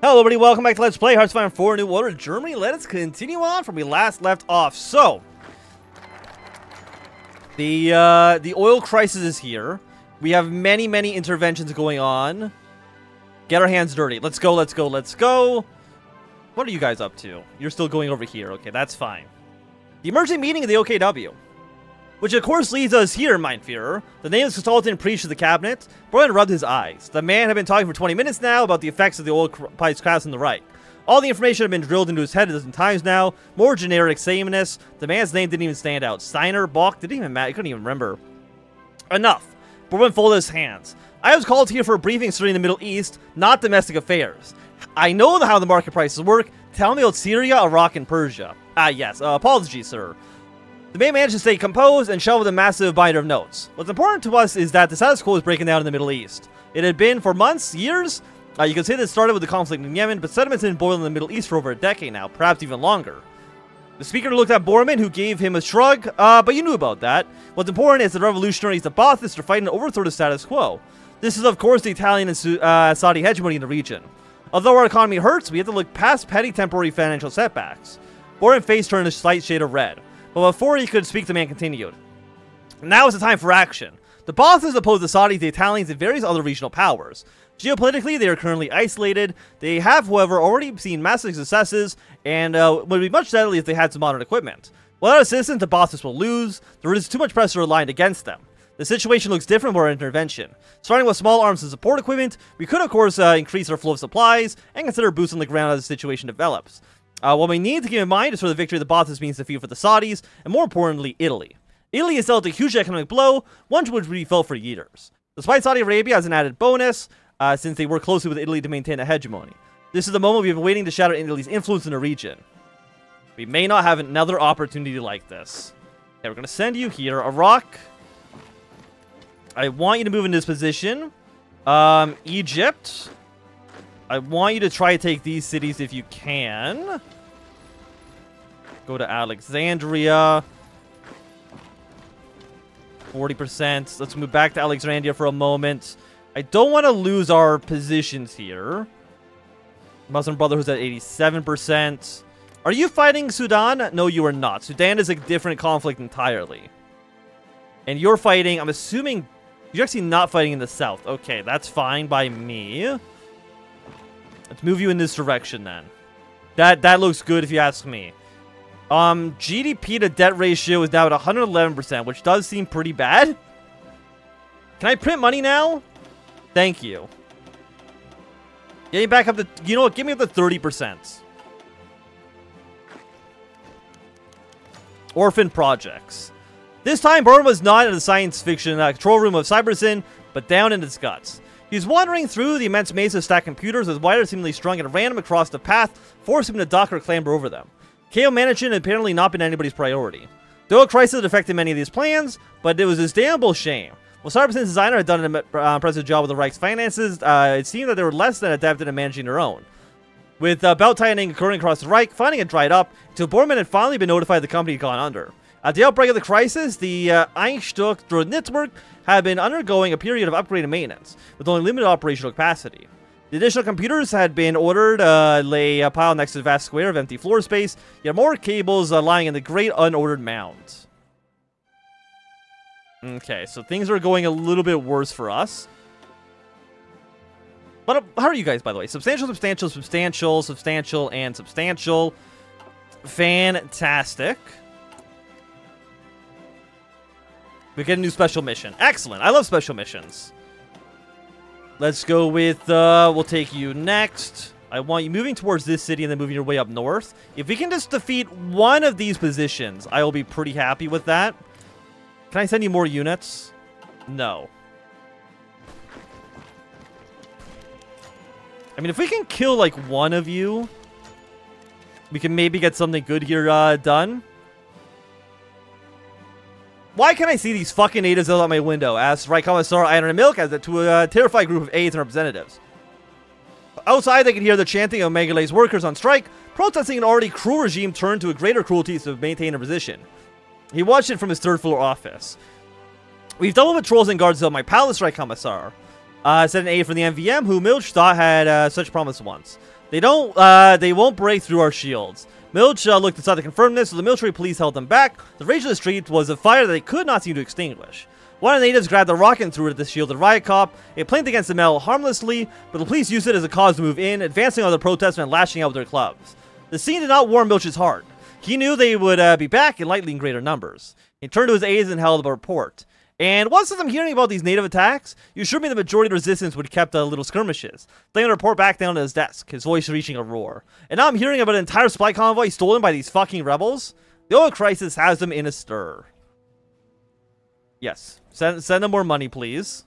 Hello everybody, welcome back to Let's Play Hearthstone 4 New Order Germany. Let us continue on from where we last left off. So, the oil crisis is here. We have many interventions going on. Get our hands dirty. Let's go, let's go, let's go. What are you guys up to? You're still going over here. Okay, that's fine. The emergency meeting of the OKW. Which of course leads us here, Mindfearer. The nameless consultant preached to the cabinet. Brian rubbed his eyes. The man had been talking for 20 minutes now about the effects of the oil price crash on the right. All the information had been drilled into his head a dozen times now. More generic sameness. The man's name didn't even stand out. Steiner, Bach, didn't even matter. He couldn't even remember. Enough. Borman folded his hands. I was called here for a briefing concerning the Middle East, not domestic affairs. I know how the market prices work. Tell me about Syria, Iraq, and Persia. Ah, yes. Apologies, sir. The man managed to stay composed and shoveled a massive binder of notes. What's important to us is that the status quo is breaking down in the Middle East. It had been for months, years. You can say that it started with the conflict in Yemen, but sentiments have been boiling in the Middle East for over a decade now, perhaps even longer. The speaker looked at Borman, who gave him a shrug, but you knew about that. What's important is the revolutionaries, the Baathists, are fighting to overthrow the status quo. This is, of course, the Italian and Saudi hegemony in the region. Although our economy hurts, we have to look past petty temporary financial setbacks. Borman's face turned a slight shade of red. But before he could speak, the man continued. Now is the time for action. The Baathists oppose the Saudis, the Italians, and various other regional powers. Geopolitically, they are currently isolated. They have, however, already seen massive successes, and would be much deadly if they had some modern equipment. Without assistance, the Baathists will lose. There is too much pressure aligned against them. The situation looks different with our intervention. Starting with small arms and support equipment, we could, of course, increase our flow of supplies, and consider boots on the ground as the situation develops. What we need to keep in mind is for the victory of the Baathists means defeat for the Saudis, and more importantly, Italy. Italy has dealt a huge economic blow, one which would be felt for years. Despite Saudi Arabia as an added bonus, since they work closely with Italy to maintain a hegemony. This is the moment we've been waiting to shatter Italy's influence in the region. We may not have another opportunity like this. Okay, we're going to send you here. Iraq. I want you to move in this position. Egypt. I want you to try to take these cities if you can. Go to Alexandria. 40%. Let's move back to Alexandria for a moment. I don't want to lose our positions here. Muslim Brotherhood's at 87%. Are you fighting Sudan? No, you are not. Sudan is a different conflict entirely. And you're fighting, I'm assuming, you're actually not fighting in the south. Okay, that's fine by me. Let's move you in this direction then. That looks good if you ask me. GDP to debt ratio is now at 111%, which does seem pretty bad. Can I print money now? Thank you. Getting back up to, you know what, give me up to 30%. Orphan projects. This time, Burn was not in the science fiction control room of Cybersyn, but down in its guts. He's wandering through the immense maze of stacked computers with wires seemingly strung at random across the path, forcing him to duck or clamber over them. KO management had apparently not been anybody's priority. The oil crisis had affected many of these plans, but it was a damnable shame. While Cybersyn's designer had done an impressive job with the Reich's finances, it seemed that they were less than adapted in managing their own. With belt tightening occurring across the Reich, funding had dried up, until Bormann had finally been notified the company had gone under. At the outbreak of the crisis, the Einstück network had been undergoing a period of upgrade and maintenance, with only limited operational capacity. The additional computers had been ordered, lay a pile next to the vast square of empty floor space, yet more cables lying in the great unordered mound. Okay, so things are going a little bit worse for us. But how are you guys, by the way? Substantial, substantial, substantial, substantial, and substantial. Fantastic. We get a new special mission. Excellent. I love special missions. Let's go with, we'll take you next. I want you moving towards this city and then moving your way up north. If we can just defeat one of these positions, I will be pretty happy with that. Can I send you more units? No. I mean, if we can kill, like, one of you, we can maybe get something good here done. Why can't I see these fucking natives out my window? Asked Right Commissar Iron and Milk to a terrified group of aides and representatives. Outside, they could hear the chanting of Megalay's workers on strike, protesting an already cruel regime turned to a greater cruelty to maintain their position. He watched it from his third-floor office. We've double patrols and guards of my palace, Right Commissar. Said an aide from the MVM, who Milch thought had such promise once. They won't break through our shields. Milch looked inside to confirm this, so the military police held them back. The rage of the street was a fire that they could not seem to extinguish. One of the natives grabbed a rocket and threw it at the shielded riot cop. It planked against the metal harmlessly, but the police used it as a cause to move in, advancing on the protesters and lashing out with their clubs. The scene did not warm Milch's heart. He knew they would be back in likely in greater numbers. He turned to his aides and held up a report. And once I'm hearing about these native attacks, you assured me the majority of the resistance would have kept little skirmishes. Laying the report back down to his desk, his voice reaching a roar. And now I'm hearing about an entire supply convoy stolen by these fucking rebels? The oil crisis has them in a stir. Yes. Send them more money, please.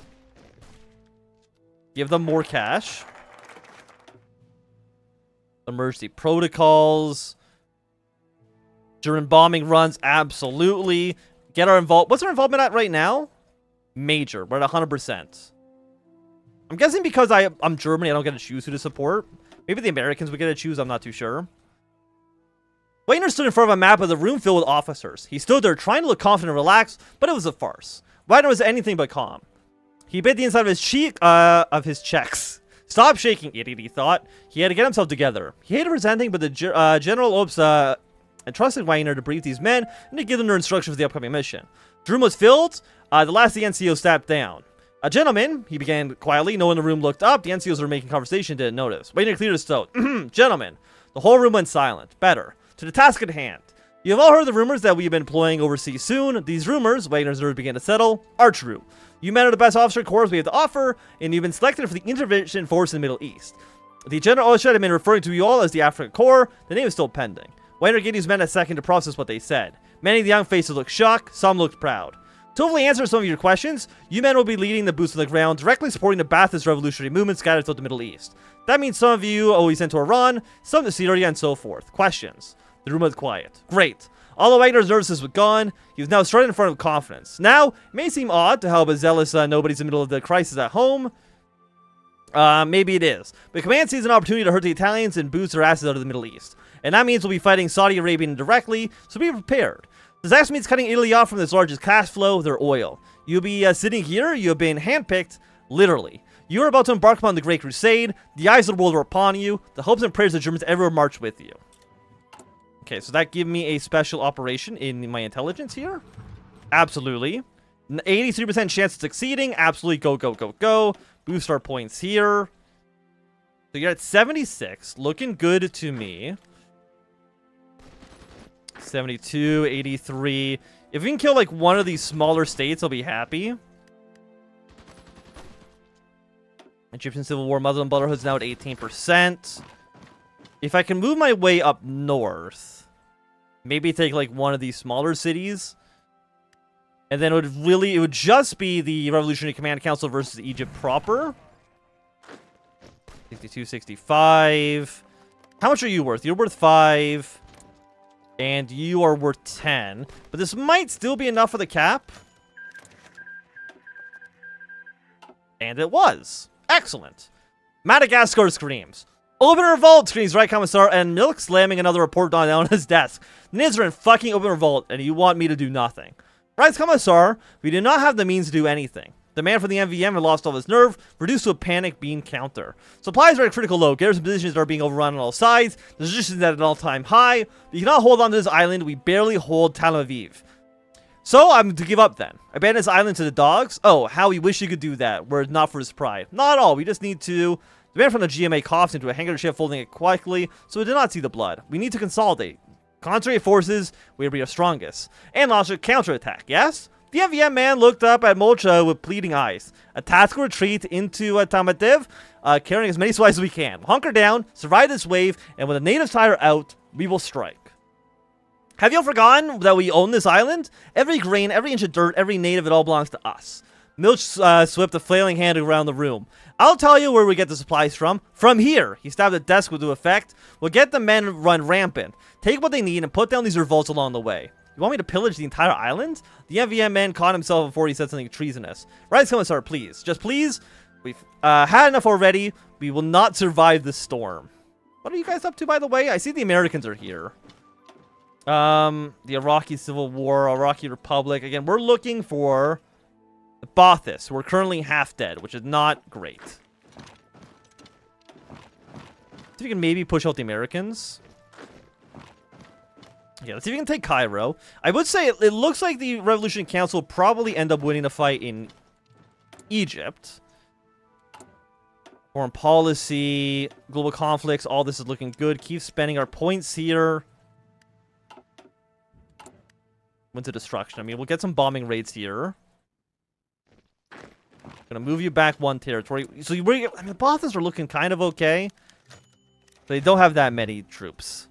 Give them more cash. Emergency protocols. German bombing runs, absolutely. Get our involvement. What's our involvement at right now? Major. We're at 100%. I'm guessing because I'm German, I don't get to choose who to support. Maybe the Americans would get to choose, I'm not too sure. Wagner stood in front of a map of the room filled with officers. He stood there trying to look confident and relaxed, but it was a farce. Wagner was anything but calm. He bit the inside of his cheek, of his checks. Stop shaking, idiot, he thought. He had to get himself together. He hated resenting, but the General Ops entrusted Wagner to brief these men and to give them their instructions for the upcoming mission. The room was filled. The last of the NCO stepped down. A gentleman, he began quietly. No one in the room looked up. The NCOs were making conversation, didn't notice. Wagner cleared his throat. Gentlemen. The whole room went silent. Better. To the task at hand. You have all heard the rumors that we have been deploying overseas soon. These rumors, Wagner's nerves began to settle, are true. You men are the best officer corps we have to offer, and you've been selected for the intervention force in the Middle East. The General Oshad had been referring to you all as the African Corps. The name is still pending. Wagner gave these men a second to process what they said. Many of the young faces looked shocked, some looked proud. To hopefully answer some of your questions, you men will be leading the boots on the ground, directly supporting the Ba'athist revolutionary movement scattered throughout the Middle East. That means some of you will be sent to Iran, some to Syria, and so forth. Questions? The room was quiet. Great. Although Wagner's nervousness was gone, he was now strutting in front of confidence. Now, it may seem odd to help a zealous nobodies in the middle of the crisis at home. Maybe it is. But Command sees an opportunity to hurt the Italians and boost their asses out of the Middle East. And that means we'll be fighting Saudi Arabia indirectly, so be prepared. This actually means cutting Italy off from its largest cash flow, their oil. You'll be sitting here, you have been handpicked, literally. You are about to embark upon the Great Crusade, the eyes of the world are upon you, the hopes and prayers of the Germans ever march with you. Okay, so that gave me a special operation in my intelligence here. Absolutely. 83% chance of succeeding, absolutely go, go, go, go. Boost our points here. So you're at 76, looking good to me. 72, 83. If we can kill like one of these smaller states, I'll be happy. Egyptian Civil War, Muslim Brotherhood's now at 18%. If I can move my way up north, maybe take like one of these smaller cities, and then it would just be the Revolutionary Command Council versus Egypt proper. 62, 65. How much are you worth? You're worth 5. And you are worth 10. But this might still be enough for the cap. And it was. Excellent. Madagascar screams. Open revolt, screams Right Commissar, and Milk slamming another report down on his desk. Nizrin fucking open revolt, and you want me to do nothing. Right Commissar, we do not have the means to do anything. The man from the MVM had lost all his nerve, reduced to a panic bean counter. Supplies are at critical low. Garrison positions are being overrun on all sides. The positions at an all-time high. We cannot hold on to this island. We barely hold Tel Aviv. So I'm to give up then. Abandon this island to the dogs? Oh, how we wish you could do that, were it not for his pride. Not at all. We just need to... The man from the GMA coughs into a handkerchief, folding it quickly, so we did not see the blood. We need to consolidate. Concentrate forces, we will be our strongest. And launch a counterattack, yes? The MVM man looked up at Molcha with pleading eyes. A tactical retreat into Tamativ, carrying as many supplies as we can. Hunker down, survive this wave, and when the natives tire out, we will strike. Have you forgotten that we own this island? Every grain, every inch of dirt, every native, it all belongs to us. Milch swept a flailing hand around the room. I'll tell you where we get the supplies from. From here. He stabbed the desk with due effect. We'll get the men run rampant. Take what they need and put down these revolts along the way. You want me to pillage the entire island? The MVM man caught himself before he said something treasonous. Right, Commissar, please. Just please. We've had enough already. We will not survive the storm. What are you guys up to, by the way? I see the Americans are here. The Iraqi Civil War, Iraqi Republic. Again, we're looking for The Bothists, we're currently half dead, which is not great. See if we can maybe push out the Americans. Yeah, let's see if we can take Cairo. I would say it looks like the Revolutionary Council will probably end up winning the fight in Egypt. Foreign policy, global conflicts, all this is looking good. Keep spending our points here. Went to destruction. I mean, we'll get some bombing raids here. Gonna move you back one territory. So I mean, the Bothists are looking kind of okay. But they don't have that many troops.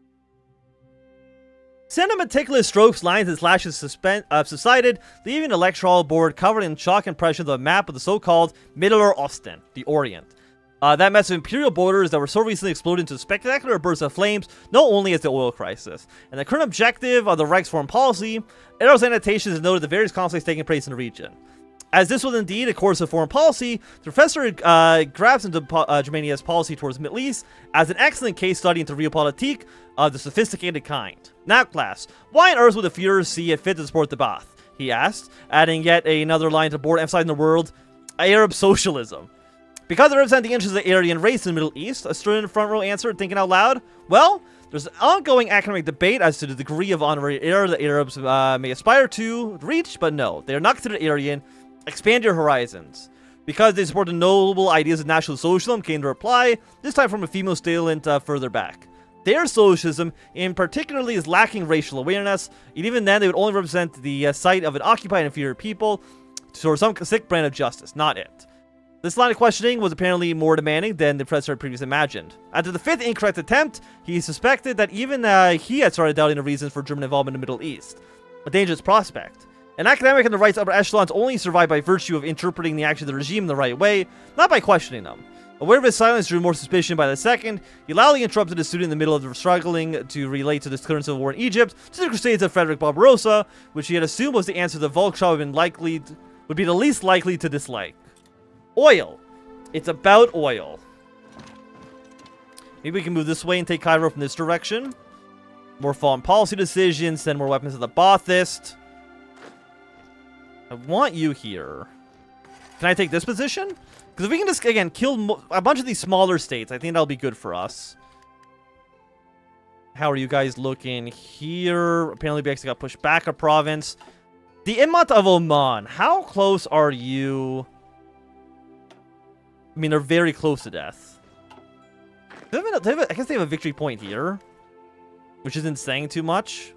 Send a meticulous strokes, lines, and slashes subsided, leaving the electoral board covered in chalk impressions of a map of the so-called Middle Osten, the Orient. That mess of imperial borders that were so recently exploded into spectacular bursts of flames, known only as the oil crisis. And the current objective of the Reich's foreign policy, Arrow's annotations noted the various conflicts taking place in the region. As this was indeed a course of foreign policy, the professor grabs into Germania's policy towards the Middle East as an excellent case study into realpolitik of the sophisticated kind. Now, class, why on earth would the Führer see it fit to support the Ba'ath? He asked, adding yet another line to the board emphasizing the word Arab socialism. Because they represent the interests of the Aryan race in the Middle East, a student front row answered, thinking out loud, well, there's an ongoing academic debate as to the degree of honorary era the Arabs may aspire to reach, but no, they are not considered Aryan. Expand your horizons. Because they support the noble ideas of National Socialism, came the reply, this time from a female assailant further back. Their socialism, in particularly, is lacking racial awareness, and even then they would only represent the site of an occupied and inferior people for some sick brand of justice, not it. This line of questioning was apparently more demanding than the professor had previously imagined. After the fifth incorrect attempt, he suspected that even he had started doubting the reasons for German involvement in the Middle East. A dangerous prospect. An academic in the right's upper echelons only survive by virtue of interpreting the actions of the regime in the right way, not by questioning them. Aware of his silence drew more suspicion by the second, he loudly interrupted his student in the middle of struggling to relate to the current civil war in Egypt to the crusades of Frederick Barbarossa, which he had assumed was the answer the Volkshaw would be the least likely to dislike. Oil. It's about oil. Maybe we can move this way and take Cairo from this direction. More foreign policy decisions, send more weapons to the Ba'athist. I want you here. Can I take this position? Because if we can just, again, kill a bunch of these smaller states, I think that'll be good for us. How are you guys looking here? Apparently, we actually got pushed back a province. The Immat of Oman. How close are you? I mean, they're very close to death. I guess they have a victory point here, which isn't saying too much.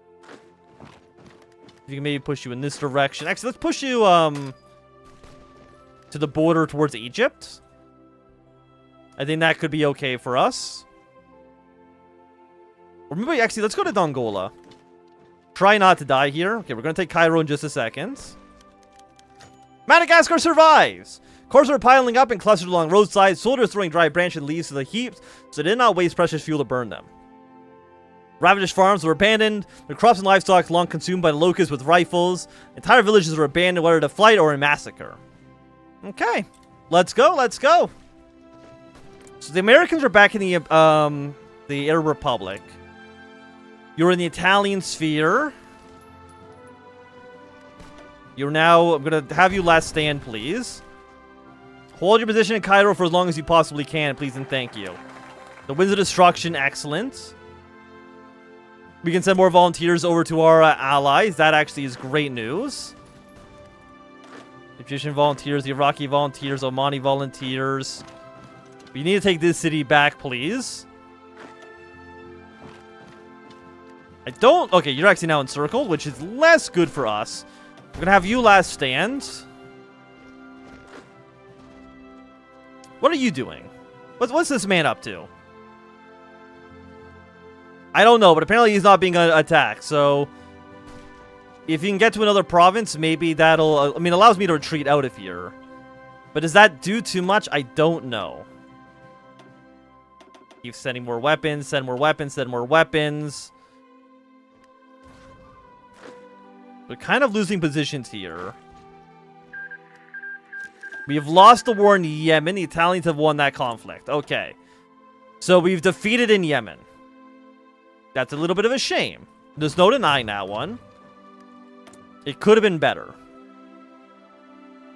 You can maybe push you in this direction. Actually, let's push you to the border towards Egypt. I think that could be okay for us. Or maybe, actually, let's go to Dongola. Try not to die here. Okay, we're going to take Cairo in just a second. Madagascar survives! Corpses are piling up and clustered along roadsides, soldiers throwing dry branches and leaves to the heaps, so they did not waste precious fuel to burn them. Ravaged farms were abandoned, their crops and livestock long consumed by the locusts with rifles. Entire villages were abandoned, whether to flight or in massacre. Okay, let's go, let's go. So the Americans are back in the Arab Republic. You're in the Italian sphere. You're now, I'm gonna have you last stand, please. Hold your position in Cairo for as long as you possibly can, please and thank you. The Winds of Destruction, excellent. We can send more volunteers over to our allies. That actually is great news. Egyptian volunteers, the Iraqi volunteers, Omani volunteers. We need to take this city back, please. I don't... Okay, you're actually now encircled, which is less good for us. We're gonna have you last stand. What are you doing? What's this man up to? I don't know, but apparently he's not being attacked, so... If you can get to another province, maybe that'll... I mean, allows me to retreat out of here. But does that do too much? I don't know. Keep sending more weapons, send more weapons, send more weapons. We're kind of losing positions here. We have lost the war in Yemen. The Italians have won that conflict. Okay. So we've defeated in Yemen. That's a little bit of a shame. There's no denying that one. It could have been better.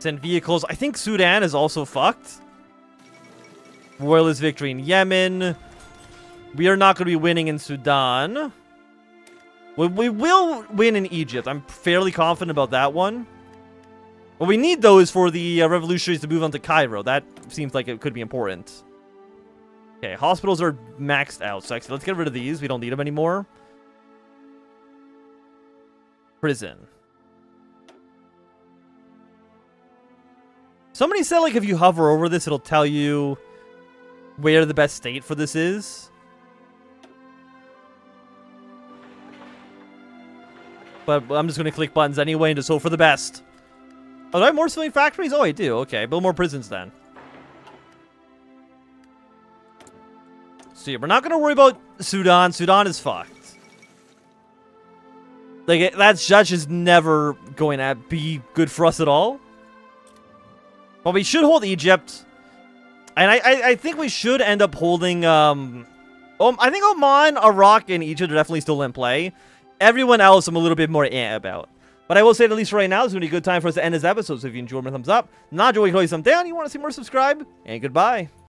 Send vehicles. I think Sudan is also fucked. Royalist victory in Yemen. We are not going to be winning in Sudan. We will win in Egypt. I'm fairly confident about that one. What we need, though, is for the revolutionaries to move on to Cairo. That seems like it could be important. Okay, hospitals are maxed out. So actually, let's get rid of these. We don't need them anymore. Prison. Somebody said, like, if you hover over this, it'll tell you where the best state for this is. But I'm just going to click buttons anyway and just hope for the best. Oh, do I have more civilian factories? Oh, I do. Okay, build more prisons then. So yeah, we're not going to worry about Sudan. Sudan is fucked. Like, that judge is never going to be good for us at all. But we should hold Egypt. And I think we should end up holding, I think Oman, Iraq, and Egypt are definitely still in play. Everyone else I'm a little bit more about. But I will say that at least right now, it's going to be a good time for us to end this episode. So if you enjoyed, thumbs up. Not enjoyed, thumbs down. You want to see more, subscribe. And goodbye.